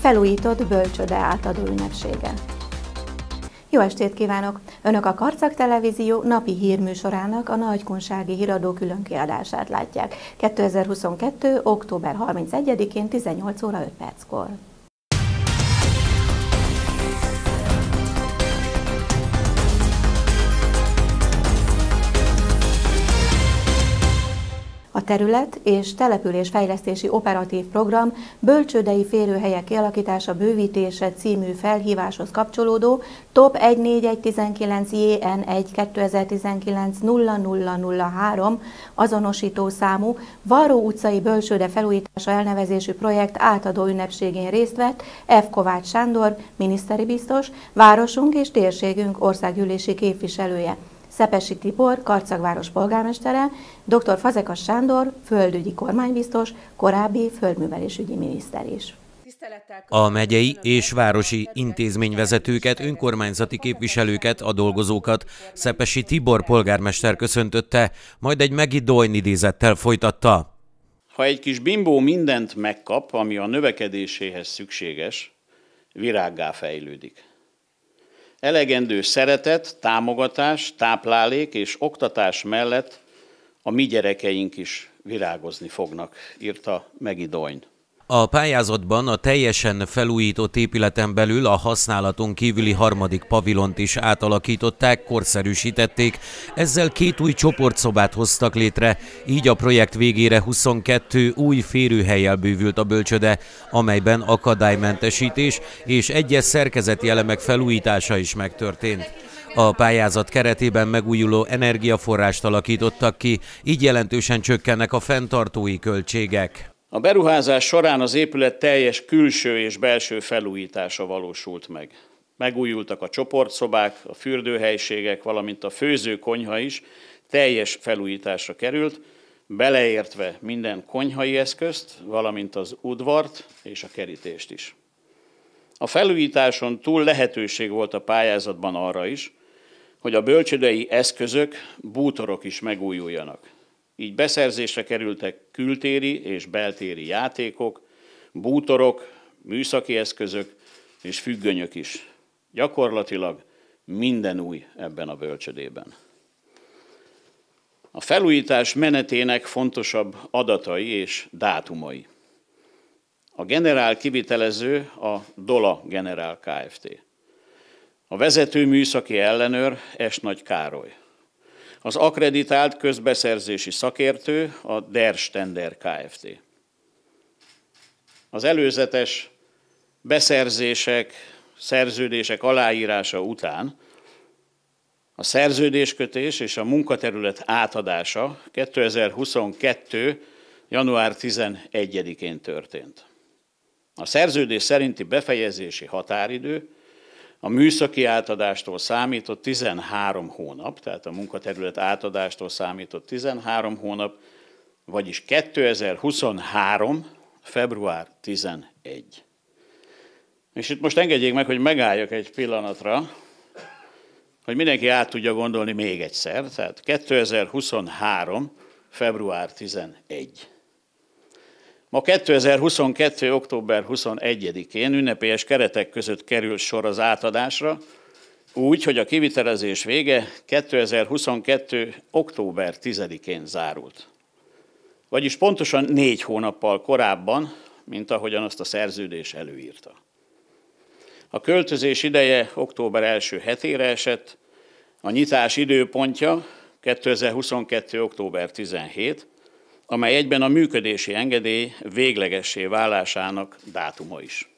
felújított bölcsőde átadó ünnepsége. Jó estét kívánok! Önök a Karcag Televízió napi hírműsorának a nagykunsági híradó különkiadását látják 2022. október 31-én 18 óra 5 perckor. A terület- és településfejlesztési operatív program bölcsődei férőhelyek kialakítása bővítése című felhíváshoz kapcsolódó TOP 14119 JN1 2019 0003 azonosító számú Varró utcai bölcsőde felújítása elnevezésű projekt átadó ünnepségén részt vett F. Kovács Sándor, miniszteri biztos, városunk és térségünk országgyűlési képviselője, Szepessy Tibor, Karcagváros polgármestere, dr. Fazekas Sándor, földügyi kormánybiztos, korábbi földművelésügyi miniszter is. A megyei és városi intézményvezetőket, önkormányzati képviselőket, a dolgozókat Szepessy Tibor polgármester köszöntötte, majd egy Maggie Doyne idézettel folytatta. Ha egy kis bimbó mindent megkap, ami a növekedéséhez szükséges, virággá fejlődik. Elegendő szeretet, támogatás, táplálék és oktatás mellett a mi gyerekeink is virágozni fognak, írta Maggie Doyne. A pályázatban a teljesen felújított épületen belül a használaton kívüli harmadik pavilont is átalakították, korszerűsítették, ezzel 2 új csoportszobát hoztak létre, így a projekt végére 22 új férőhellyel bővült a bölcsőde, amelyben akadálymentesítés és egyes szerkezeti elemek felújítása is megtörtént. A pályázat keretében megújuló energiaforrást alakítottak ki, így jelentősen csökkennek a fenntartói költségek. A beruházás során az épület teljes külső és belső felújítása valósult meg. Megújultak a csoportszobák, a fürdőhelyiségek, valamint a főzőkonyha is teljes felújításra került, beleértve minden konyhai eszközt, valamint az udvart és a kerítést is. A felújításon túl lehetőség volt a pályázatban arra is, hogy a bölcsődei eszközök, bútorok is megújuljanak. Így beszerzésre kerültek kültéri és beltéri játékok, bútorok, műszaki eszközök és függönyök is. Gyakorlatilag minden új ebben a bölcsödében. A felújítás menetének fontosabb adatai és dátumai. A generál kivitelező a Dola Generál Kft. A vezető műszaki ellenőr S. Nagy Károly. Az akkreditált közbeszerzési szakértő a Der Stender Kft. Az előzetes beszerzések, szerződések aláírása után a szerződéskötés és a munkaterület átadása 2022. január 11-én történt. A szerződés szerinti befejezési határidő a műszaki átadástól számított 13 hónap, tehát a munkaterület átadástól számított 13 hónap, vagyis 2023. február 11. És itt most engedjék meg, hogy megálljak egy pillanatra, hogy mindenki át tudja gondolni még egyszer, tehát 2023. február 11. Ma 2022. október 21-én ünnepélyes keretek között kerül sor az átadásra, úgy, hogy a kivitelezés vége 2022. október 10-én zárult. Vagyis pontosan 4 hónappal korábban, mint ahogyan azt a szerződés előírta. A költözés ideje október első hetére esett, a nyitás időpontja 2022. október 17, amely egyben a működési engedély véglegessé válásának dátuma is.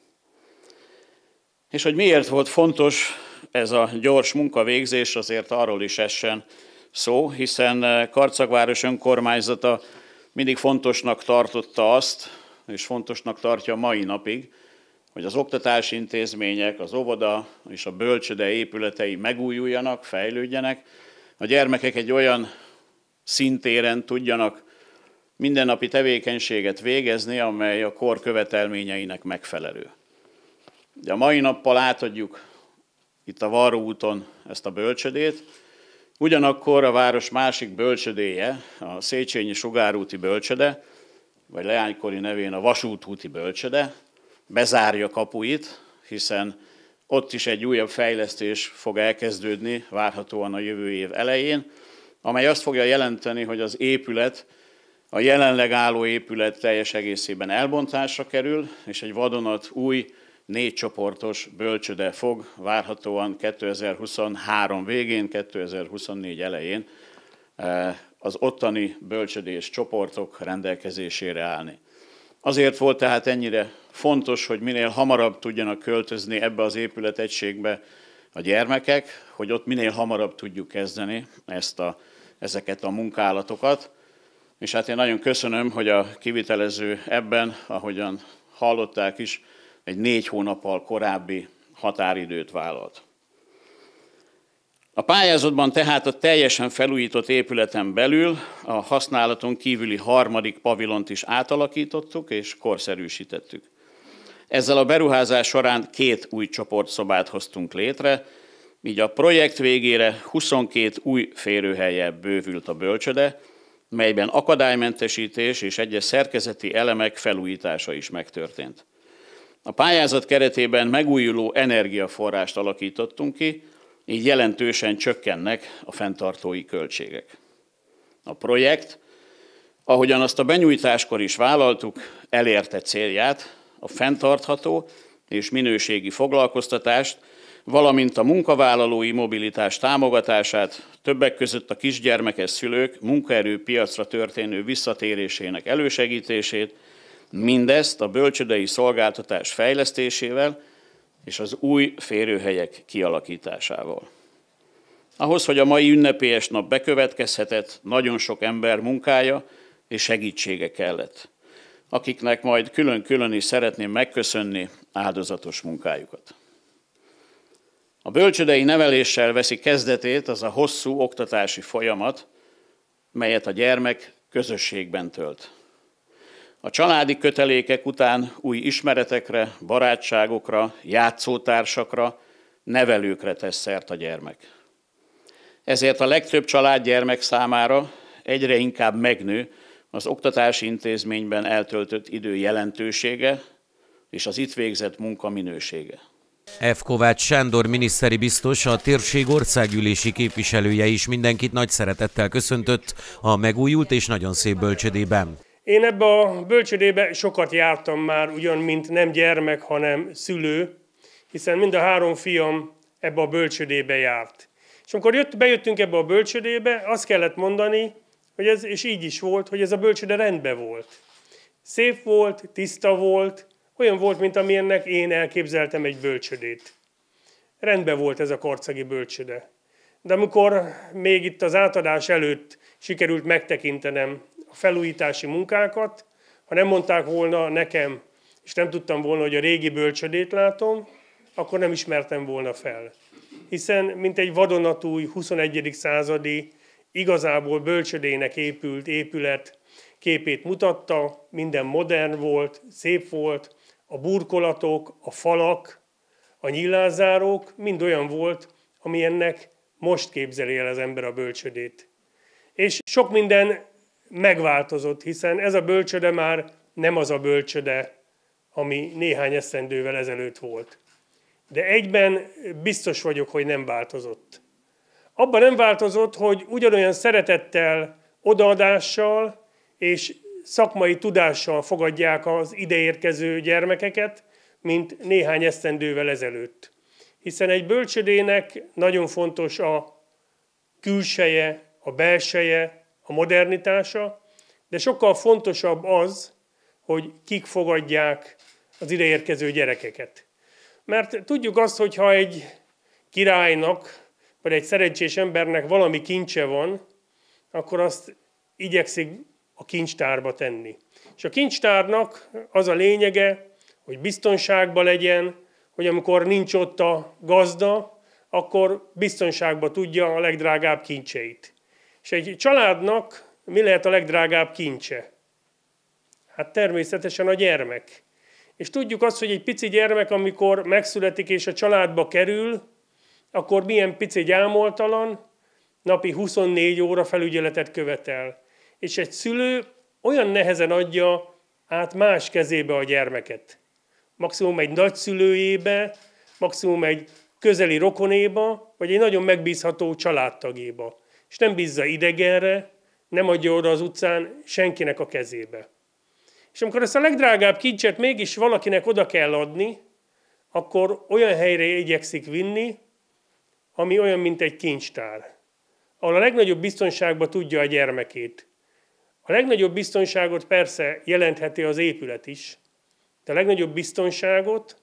És hogy miért volt fontos ez a gyors munkavégzés, azért arról is essen szó, hiszen Karcagváros önkormányzata mindig fontosnak tartotta azt, és fontosnak tartja mai napig, hogy az oktatási intézmények, az óvoda és a bölcsőde épületei megújuljanak, fejlődjenek, a gyermekek egy olyan szintéren tudjanak mindennapi tevékenységet végezni, amely a kor követelményeinek megfelelő. De a mai nappal átadjuk itt a Varró úton ezt a bölcsödét, ugyanakkor a város másik bölcsödéje, a Széchenyi sugárúti bölcsöde, vagy leánykori nevén a vasútúti bölcsöde, bezárja kapuit, hiszen ott is egy újabb fejlesztés fog elkezdődni, várhatóan a jövő év elején, amely azt fogja jelenteni, hogy az épület, a jelenleg álló épület teljes egészében elbontásra kerül, és egy vadonat új 4 csoportos bölcsőde fog várhatóan 2023 végén, 2024 elején az ottani bölcsődés csoportok rendelkezésére állni. Azért volt tehát ennyire fontos, hogy minél hamarabb tudjanak költözni ebbe az épületegységbe a gyermekek, hogy ott minél hamarabb tudjuk kezdeni ezeket a munkálatokat. És hát én nagyon köszönöm, hogy a kivitelező ebben, ahogyan hallották is, egy 4 hónappal korábbi határidőt vállalt. A pályázatban tehát a teljesen felújított épületen belül a használaton kívüli 3. pavilont is átalakítottuk és korszerűsítettük. Ezzel a beruházás során 2 új csoportszobát hoztunk létre, így a projekt végére 22 új férőhellyel bővült a bölcsőde, melyben akadálymentesítés és egyes szerkezeti elemek felújítása is megtörtént. A pályázat keretében megújuló energiaforrást alakítottunk ki, így jelentősen csökkennek a fenntartói költségek. A projekt, ahogyan azt a benyújtáskor is vállaltuk, elérte célját, a fenntartható és minőségi foglalkoztatást, valamint a munkavállalói mobilitás támogatását, többek között a kisgyermekes szülők munkaerőpiacra történő visszatérésének elősegítését, mindezt a bölcsődei szolgáltatás fejlesztésével és az új férőhelyek kialakításával. Ahhoz, hogy a mai ünnepélyes nap bekövetkezhetett, nagyon sok ember munkája és segítsége kellett, akiknek majd külön-külön is szeretném megköszönni áldozatos munkájukat. A bölcsődei neveléssel veszi kezdetét az a hosszú oktatási folyamat, melyet a gyermek közösségben tölt. A családi kötelékek után új ismeretekre, barátságokra, játszótársakra, nevelőkre tesz szert a gyermek. Ezért a legtöbb családgyermek számára egyre inkább megnő az oktatási intézményben eltöltött idő jelentősége és az itt végzett munka minősége. F. Kovács Sándor miniszteri biztos, a térség országgyűlési képviselője is mindenkit nagy szeretettel köszöntött a megújult és nagyon szép bölcsődében. Én ebbe a bölcsődébe sokat jártam már, ugyan mint nem gyermek, hanem szülő, hiszen mind a 3 fiam ebbe a bölcsődébe járt. És amikor bejöttünk ebbe a bölcsődébe, azt kellett mondani, hogy ez, és így is volt, hogy ez a bölcsőde rendben volt. Szép volt, tiszta volt, olyan volt, mint amilyennek én elképzeltem egy bölcsődét. Rendben volt ez a karcagi bölcsőde. De amikor még itt az átadás előtt sikerült megtekintenem a felújítási munkákat, ha nem mondták volna nekem, és nem tudtam volna, hogy a régi bölcsődét látom, akkor nem ismertem volna fel. Hiszen mint egy vadonatúj 21. századi, igazából bölcsődének épült épület képét mutatta, minden modern volt, szép volt, a burkolatok, a falak, a nyílászárók mind olyan volt, amilyennek most képzeli el az ember a bölcsődét. És sok minden megváltozott, hiszen ez a bölcsőde már nem az a bölcsőde, ami néhány esztendővel ezelőtt volt. De egyben biztos vagyok, hogy nem változott. Abban nem változott, hogy ugyanolyan szeretettel, odaadással és szakmai tudással fogadják az ideérkező gyermekeket, mint néhány esztendővel ezelőtt. Hiszen egy bölcsődének nagyon fontos a külseje, a belseje, a modernitása, de sokkal fontosabb az, hogy kik fogadják az ideérkező gyerekeket. Mert tudjuk azt, hogy ha egy királynak, vagy egy szerencsés embernek valami kincse van, akkor azt igyekszik a kincstárba tenni. És a kincstárnak az a lényege, hogy biztonságban legyen, hogy amikor nincs ott a gazda, akkor biztonságban tudja a legdrágább kincseit. És egy családnak mi lehet a legdrágább kincse? Hát természetesen a gyermek. És tudjuk azt, hogy egy pici gyermek, amikor megszületik és a családba kerül, akkor milyen pici gyámoltalan, napi 24 óra felügyeletet követel. És egy szülő olyan nehezen adja át más kezébe a gyermeket. maximum egy nagyszülőjébe, maximum egy közeli rokonéba, vagy egy nagyon megbízható családtagéba. És nem bízza idegenre, nem adja oda az utcán senkinek a kezébe. És amikor ezt a legdrágább kincset mégis valakinek oda kell adni, akkor olyan helyre igyekszik vinni, ami olyan, mint egy kincstár, ahol a legnagyobb biztonságban tudja a gyermekét. A legnagyobb biztonságot persze jelentheti az épület is, de a legnagyobb biztonságot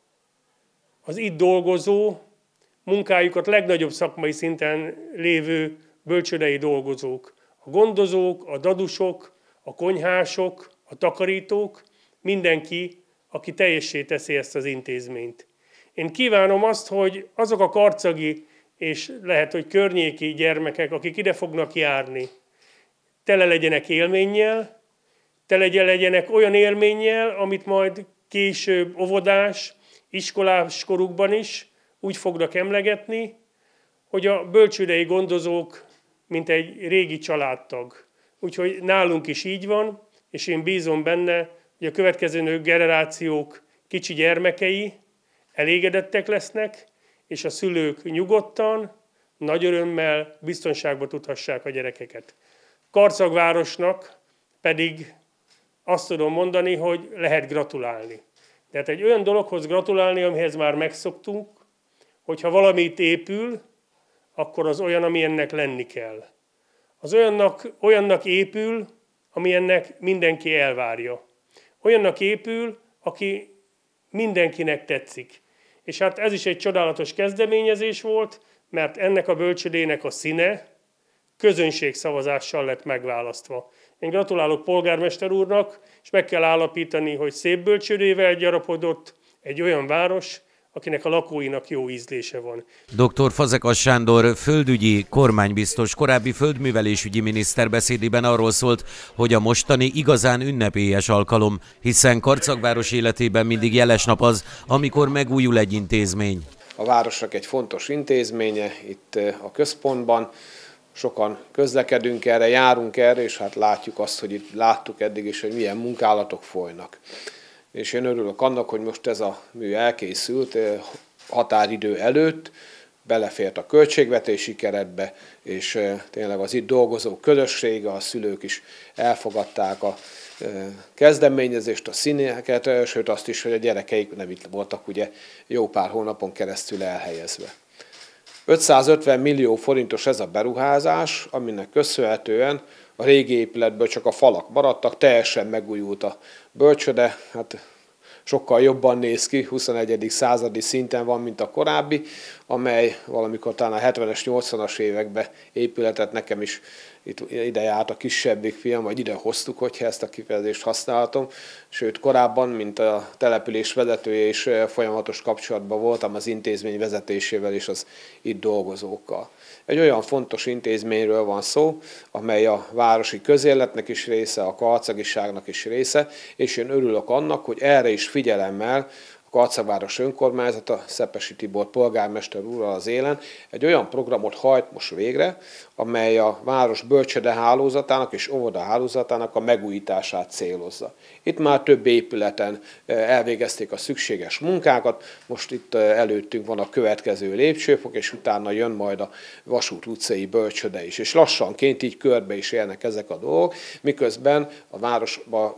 az itt dolgozó, munkájukat legnagyobb szakmai szinten lévő bölcsődei dolgozók, a gondozók, a dadusok, a konyhások, a takarítók, mindenki, aki teljessé teszi ezt az intézményt. Én kívánom azt, hogy azok a karcagi és lehet, hogy környéki gyermekek, akik ide fognak járni, tele legyenek élménnyel, tele legyenek olyan élménnyel, amit majd később óvodás, iskolás korukban is úgy fognak emlegetni, hogy a bölcsődei gondozók, mint egy régi családtag. Úgyhogy nálunk is így van, és én bízom benne, hogy a következő generációk kicsi gyermekei elégedettek lesznek, és a szülők nyugodtan, nagy örömmel biztonságba tudhassák a gyerekeket. Karcagvárosnak pedig azt tudom mondani, hogy lehet gratulálni. Tehát egy olyan dologhoz gratulálni, amihez már megszoktunk, hogyha valami itt épül, akkor az olyan, ami ennek lenni kell. Az olyannak épül, ami ennek mindenki elvárja. Olyannak épül, aki mindenkinek tetszik. És hát ez is egy csodálatos kezdeményezés volt, mert ennek a bölcsődének a színe közönségszavazással lett megválasztva. Én gratulálok polgármester úrnak, és meg kell állapítani, hogy szép bölcsődével gyarapodott egy olyan város, akinek a lakóinak jó ízlése van. Dr. Fazekas Sándor földügyi kormánybiztos korábbi földművelésügyi miniszter beszédében arról szólt, hogy a mostani igazán ünnepélyes alkalom, hiszen Karcagváros életében mindig jeles nap az, amikor megújul egy intézmény. A városnak egy fontos intézménye itt a központban, sokan közlekedünk erre, járunk erre, és hát látjuk azt, hogy itt láttuk eddig is, hogy milyen munkálatok folynak. És én örülök annak, hogy most ez a mű elkészült határidő előtt, belefért a költségvetési keretbe, és tényleg az itt dolgozók közössége, a szülők is elfogadták a kezdeményezést, a színeket, sőt azt is, hogy a gyerekeik nem itt voltak ugye jó pár hónapon keresztül elhelyezve. 550 millió forintos ez a beruházás, aminek köszönhetően a régi épületből csak a falak maradtak, teljesen megújult a bölcsőde, hát sokkal jobban néz ki, 21. századi szinten van, mint a korábbi, amely valamikor talán a 70-es, 80-as években épületet, nekem is ide járt a kisebbik fiam, vagy ide hoztuk, hogyha ezt a kifejezést használhatom. Sőt, korábban, mint a település vezetője is folyamatos kapcsolatban voltam az intézmény vezetésével és az itt dolgozókkal. Egy olyan fontos intézményről van szó, amely a városi közéletnek is része, a karcagiságnak is része, és én örülök annak, hogy erre is figyelemmel a Karcagváros önkormányzata, Szepesi Tibor polgármester úrral az élen egy olyan programot hajt most végre, amely a város bölcsőde hálózatának és óvoda hálózatának a megújítását célozza. Itt már több épületen elvégezték a szükséges munkákat, most itt előttünk van a következő lépcsőfok, és utána jön majd a Vasút utcai bölcsőde is. És lassanként így körbe is élnek ezek a dolgok, miközben a városban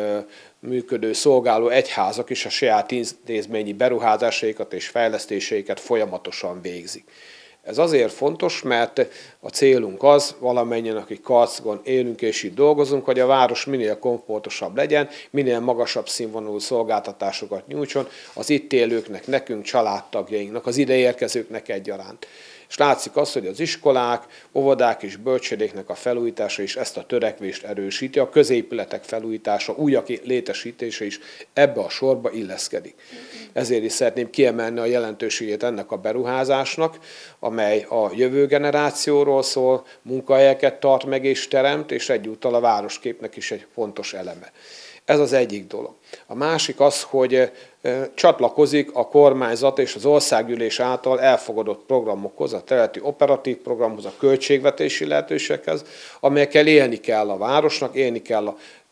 működő szolgáló egyházak is a saját intézményi beruházásaikat és fejlesztéseiket folyamatosan végzik. Ez azért fontos, mert a célunk az, valamennyien, akik Karcagon élünk és itt dolgozunk, hogy a város minél komfortosabb legyen, minél magasabb színvonalú szolgáltatásokat nyújtson az itt élőknek, nekünk, családtagjainknak, az ideérkezőknek egyaránt. És látszik az, hogy az iskolák, óvodák és bölcsődéknek a felújítása is ezt a törekvést erősíti, a középületek felújítása, újak létesítése is ebbe a sorba illeszkedik. Ezért is szeretném kiemelni a jelentőségét ennek a beruházásnak, amely a jövő generációról szól, munkahelyeket tart meg és teremt, és egyúttal a városképnek is egy fontos eleme. Ez az egyik dolog. A másik az, hogy csatlakozik a kormányzat és az országgyűlés által elfogadott programokhoz, a területi operatív programhoz, a költségvetési lehetőségekhez, amelyekkel élni kell a városnak, élni kell a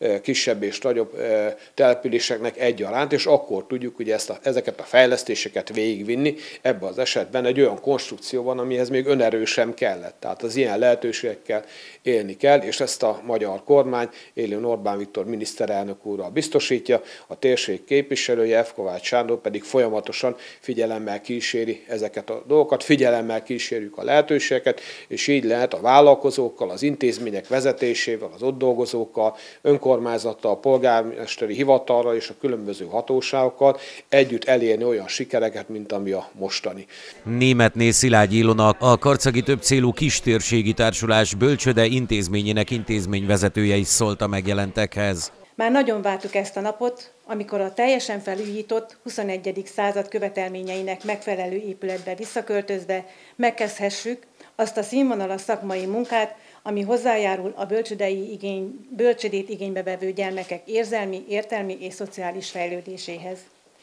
kisebb és nagyobb településeknek egyaránt, és akkor tudjuk ugye ezeket a fejlesztéseket végigvinni. Ebben az esetben egy olyan konstrukcióban, amihez még önerő sem kellett. Tehát az ilyen lehetőségekkel élni kell, és ezt a magyar kormány élén Orbán Viktor miniszterelnök úrral biztosítja, a térség képviselője, F. Kovács Sándor pedig folyamatosan figyelemmel kíséri ezeket a dolgokat, figyelemmel kísérjük a lehetőségeket, és így lehet a vállalkozókkal, az intézmények vezetésével, az ott dolgozókkal, önkormányzattal, a polgármesteri hivatalral és a különböző hatóságokkal együtt elérni olyan sikereket, mint ami a mostani. Németné Szilágyi Ilona, a karcagi többcélú kistérségi társulás Bölcsöde intézményének intézményvezetője is szólt a megjelentekhez. Már nagyon vártuk ezt a napot, amikor a teljesen felújított 21. század követelményeinek megfelelő épületbe visszaköltözve megkezdhessük azt a színvonalas szakmai munkát, ami hozzájárul a bölcsödét igénybe vevő gyermekek érzelmi, értelmi és szociális fejlődéséhez.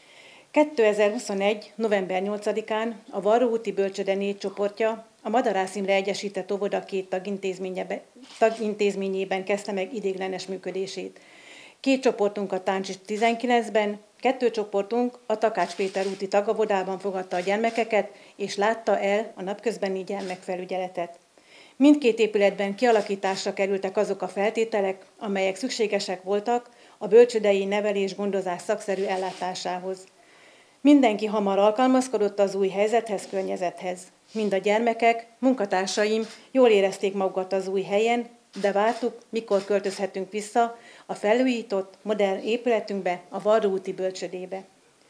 2021. november 8-án a Varróúti Bölcsöde 4 csoportja a Madarász Imre Egyesített Óvoda 2 tagintézményében kezdte meg ideiglenes működését. 2 csoportunk a Táncsis 19-ben, 2 csoportunk a Takács Péter úti tagóvodában fogadta a gyermekeket, és látta el a napközbeni gyermekfelügyeletet. Mindkét épületben kialakításra kerültek azok a feltételek, amelyek szükségesek voltak a bölcsödei nevelés-gondozás szakszerű ellátásához. Mindenki hamar alkalmazkodott az új helyzethez, környezethez. Mind a gyermekek, munkatársaim jól érezték magukat az új helyen, de vártuk, mikor költözhetünk vissza a felújított, modern épületünkbe, a Varróúti Bölcsödébe.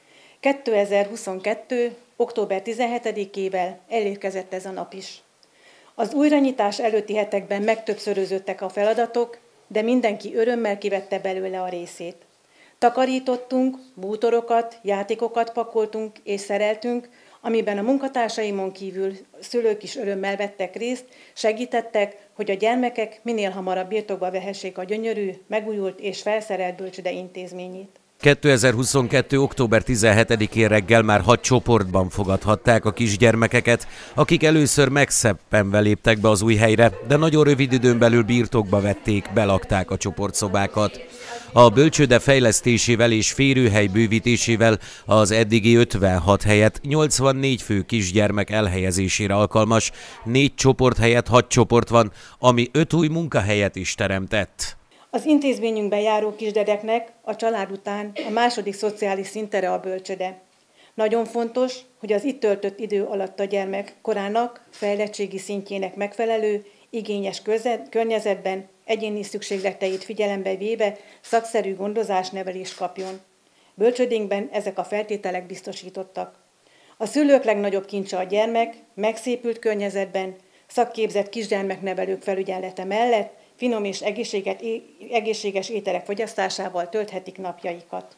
2022. október 17-ével elérkezett ez a nap is. Az újranyitás előtti hetekben megtöbbszöröződtek a feladatok, de mindenki örömmel kivette belőle a részét. Takarítottunk, bútorokat, játékokat pakoltunk és szereltünk, amiben a munkatársaimon kívül szülők is örömmel vettek részt, segítettek, hogy a gyermekek minél hamarabb birtokba vehessék a gyönyörű, megújult és felszerelt Bölcsöde intézményét. 2022. október 17-én reggel már 6 csoportban fogadhatták a kisgyermekeket, akik először megszeppenve léptek be az új helyre, de nagyon rövid időn belül birtokba vették, belakták a csoportszobákat. A Bölcsöde fejlesztésével és férőhely bővítésével az eddigi 56 helyet 84 fő kisgyermek elhelyezésére alkalmas, 4 csoport helyett 6 csoport van, ami 5 új munkahelyet is teremtett. Az intézményünkben járó kisgyereknek a család után a második szociális szintere a bölcsöde. Nagyon fontos, hogy az itt töltött idő alatt a gyermek korának, fejlettségi szintjének megfelelő, igényes környezetben egyéni szükségleteit figyelembe véve szakszerű gondozás-nevelést kapjon. Bölcsödénkben ezek a feltételek biztosítottak. A szülők legnagyobb kincse a gyermek, megszépült környezetben, szakképzett kisgyermeknevelők felügyelete mellett finom és egészséges ételek fogyasztásával tölthetik napjaikat.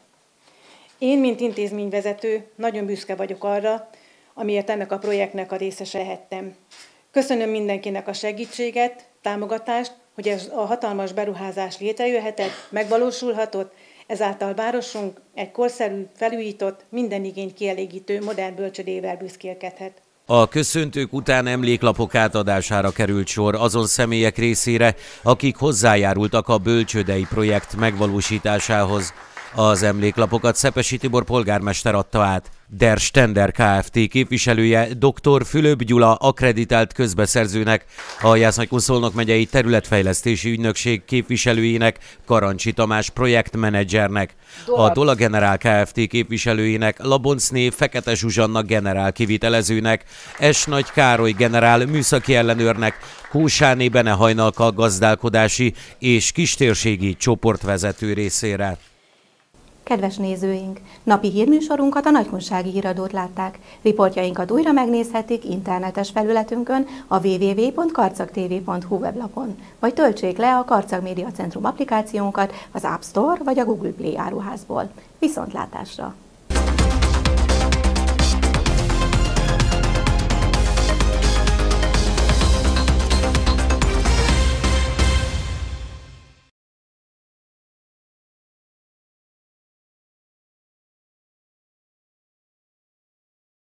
Én, mint intézményvezető, nagyon büszke vagyok arra, amiért ennek a projektnek a részese lehettem. Köszönöm mindenkinek a segítséget, támogatást, hogy ez a hatalmas beruházás létrejöhetett, megvalósulhatott, ezáltal városunk egy korszerű, felújított, minden igényt kielégítő modern bölcsödével büszkélkedhet. A köszöntők után emléklapok átadására került sor azon személyek részére, akik hozzájárultak a bölcsödei projekt megvalósításához. Az emléklapokat Szepesi Tibor polgármester adta át. Der Stender Kft. Képviselője dr. Fülöp Gyula akkreditált közbeszerzőnek, a Jász-Nagykun-Szolnok megyei területfejlesztési ügynökség képviselőjének, Karancsi Tamás projektmenedzsernek, a Dola Generál Kft. Képviselőjének, Laboncné Fekete Zsuzsanna generál kivitelezőnek, S. Nagy Károly generál műszaki ellenőrnek, Kósáné Bene Hajnalka gazdálkodási és kistérségi csoportvezető részére. Kedves nézőink! Napi hírműsorunkat a Nagykunsági Híradót látták. Riportjainkat újra megnézhetik internetes felületünkön, a www.karcagtv.hu weblapon, vagy töltsék le a Karcag Média Centrum applikációnkat az App Store vagy a Google Play áruházból. Viszontlátásra!